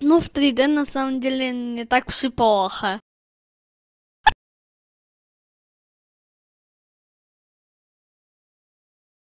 Ну, в 3D на самом деле не так уж и плохо.